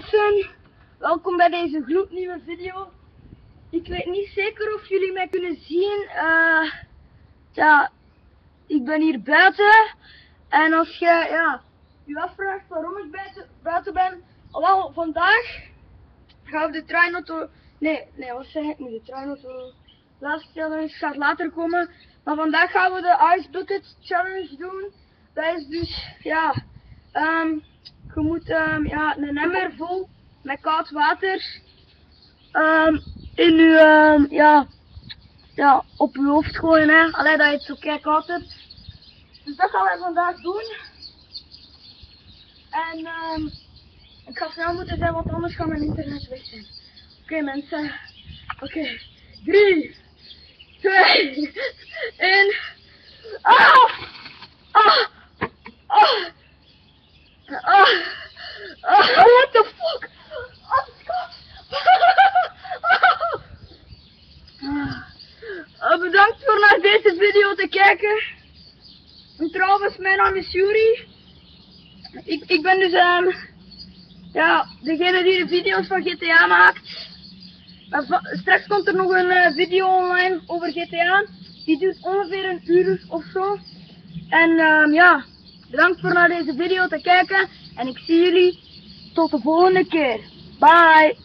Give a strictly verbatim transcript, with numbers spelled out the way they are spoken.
mensen, welkom bij deze gloednieuwe video. Ik weet niet zeker of jullie mij kunnen zien. Uh, ja, ik ben hier buiten. En als je ja, je afvraagt waarom ik buiten, buiten ben, wel vandaag gaan we de treinauto. Nee, nee, wat zeg ik nu? De treinauto. Last challenge gaat later komen. Maar vandaag gaan we de Ice Bucket Challenge doen. Dat is dus, ja, um, je moet um, ja, een emmer vol met koud water um, in je, um, ja, ja, op je hoofd gooien, hè. Allee, dat je het zo kei koud hebt. Dus dat gaan wij vandaag doen. En um, ik ga snel moeten zijn, want anders gaat mijn internet weg zijn. Oké okay, mensen, oké, okay. drie, twee, één. Ah! Ah! Ah! Ah! Ah! What the fuck? Oh god! Uh, bedankt voor naar deze video te kijken. En trouwens, mijn naam is Yuri. Ik, ik ben dus um, ja, degene die de video's van G T A maakt. Uh, straks komt er nog een uh, video online over G T A. Die duurt ongeveer een uur of zo. En um, ja, bedankt voor naar deze video te kijken. En ik zie jullie tot de volgende keer. Bye!